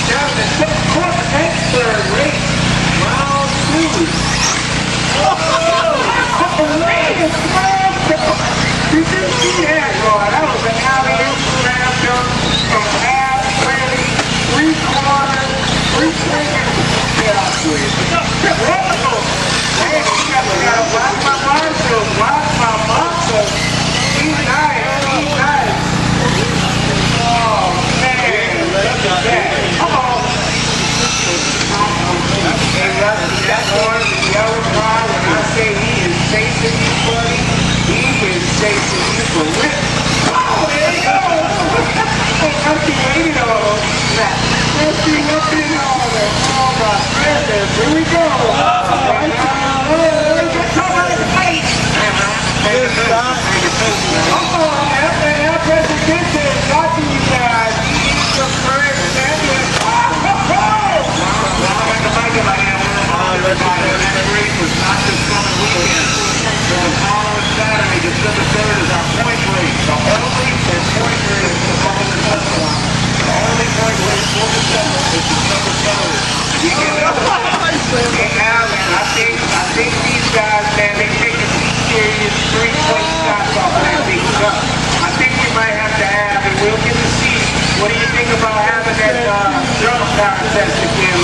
gentlemen, fourth and third race, round 2. Oh, man, you didn't see that, Roy. That was an alley-oop slam dunk from half, 20, 3/4, 3/4. Yeah, I'll do it. Hey, you gotta watch my marshals, watch my muscles. He's nice, he's nice. Oh, man, look at that. Come on. Hey, Rusty, that's one of the yellow car. When I say he is chasing you, buddy, he is chasing you for real. Oh, there you go. Oh, Rusty waited on him. Rusty looking on him. Oh, my goodness. Here we go. I think these guys, man, they take a serious 3-point shots off of that big cup. I think we might have to have, and we'll get to see. What do you think about having that drum contest again?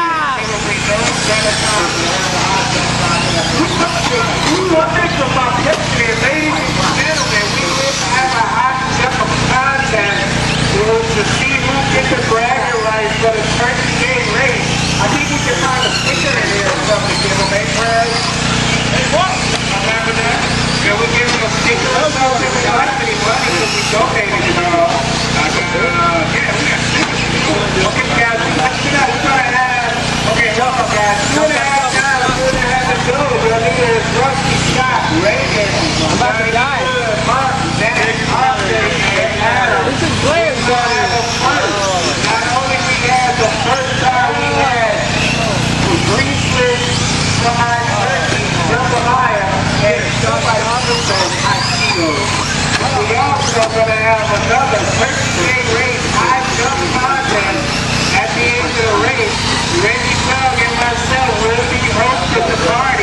One thing about yesterday, ladies and gentlemen, we will have a hot jump contest to see who gets the bragging rights for the turkey game race. I think we can find a sticker in here or something to give them, eh, Fred? Hey, what? Remember that? Yeah, we'll give them a sticker or something. We don't have any money because we donated it all. Yeah, we got stickers. Okay, guys, let's get out. We're going to have, okay, hold on, guys. 2.5 times, we're going to have to go. But I think there's Rusty, Scott, Reagan, I'm about to die. Mark, Zach, Arthur, and Adam. This is Blair. Not only we had the first time we had Greaseless, fried turkey, jambalaya, and somebody also Aikido. We also going to have another turkey day race, high jump contest at the end of the race. Reggie Doug and myself will be hosting the party.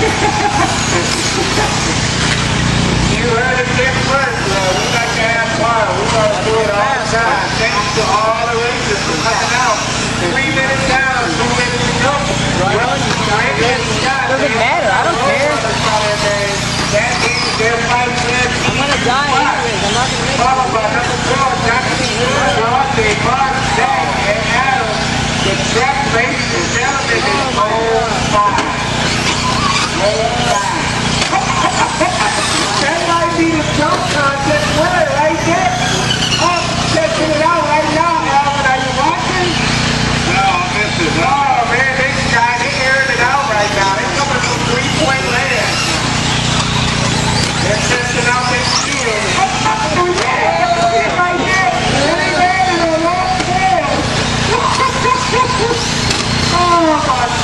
You heard it there first, we like to have fun. We're going to do it all the time. Thanks to all the racers for coming out. 3 minutes down, 2 minutes to go. Doesn't matter, I don't care. I'm gonna die anyways, I'm not gonna make it. Followed by number 4, Johnny Dawson, Mark, Zach, and Adam. The track, ladies and gentlemen, is on fire. That might be the jump contest winner right there. Oh, checking it out right now, Alvin. Are you watching? No, I missed it. Oh, man, this guy, they airing it out right now. They're coming from 3-point land. They're testing out their skills. Oh, yeah, look at it right there. They landed on all tails. Oh, my